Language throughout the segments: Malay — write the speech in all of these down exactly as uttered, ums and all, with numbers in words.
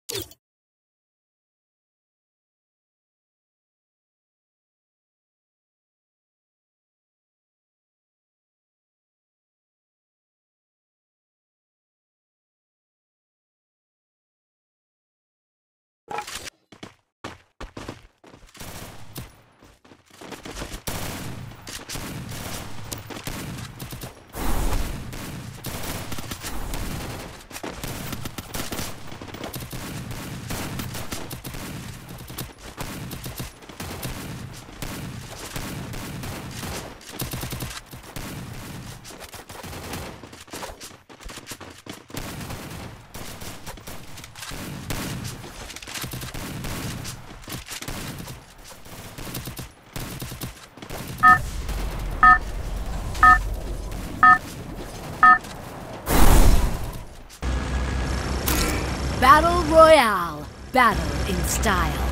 Battle Royale. Battle in style.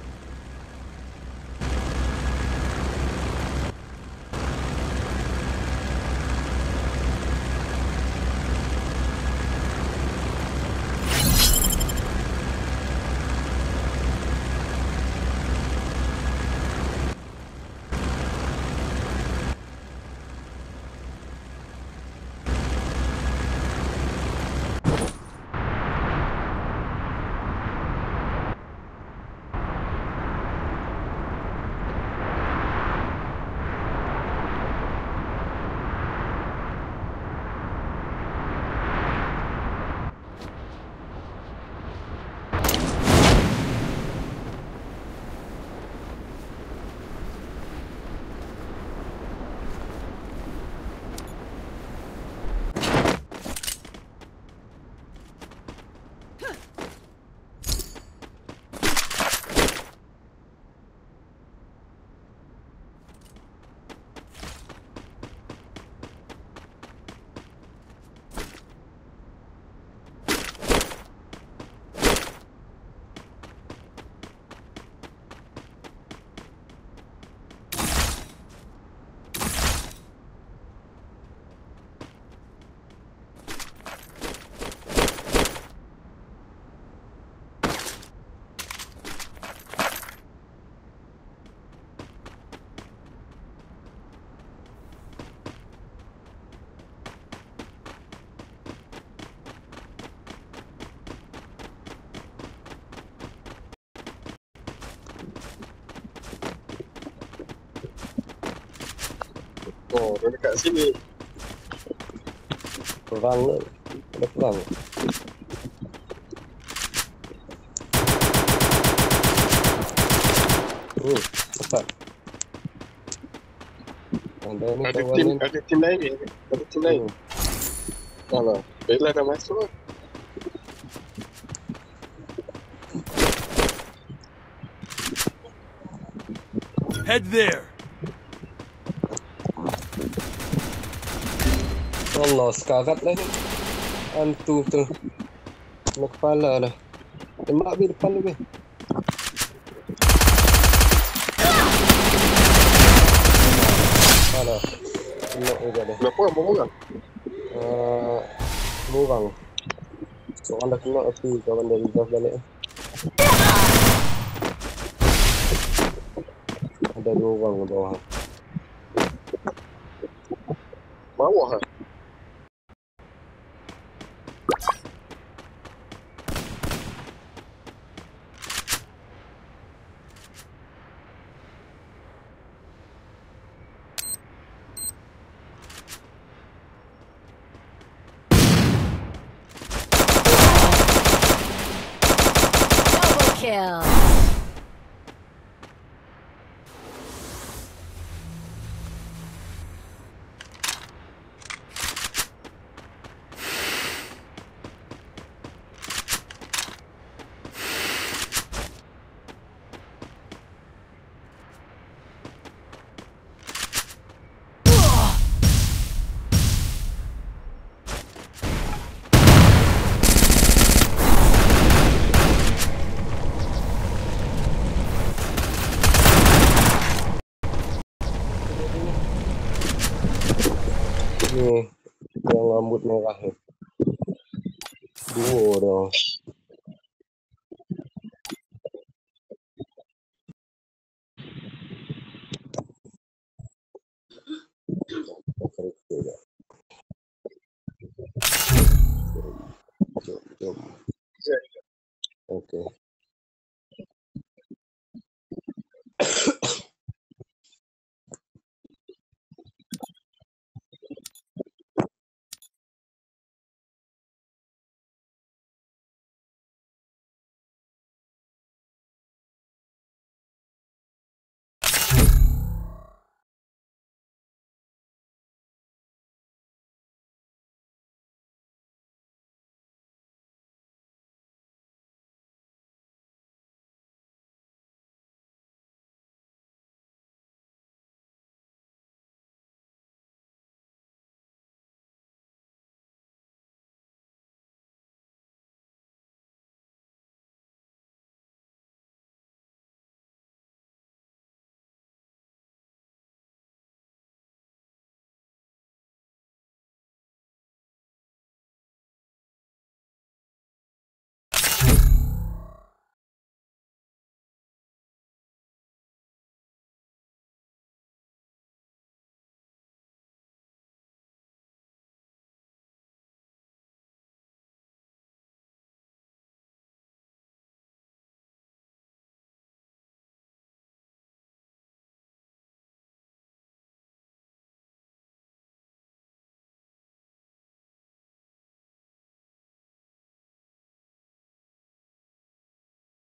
Oh, dia dekat sini. Perang ke? Ada perang. Hmm, cepat. Ada ni Ada kawan tim, ni. ada tim lain ni. Ada tim lain. Hmm. Alah, Bella dah masuk lah. Head there. Allah, sekarat lah ni. Hantu tu. Kena kepala dah. Tembak habis depan lebih. Alah. Tembak juga dia. Berapa orang? Berapa orang? Uh, Dua orang. Seorang dah kena api, kawan dah reserve balik. Ada dua orang ke bawah. Bawah lah. Double kill. Ni yang rambut merah ni. Dua dah. Jom.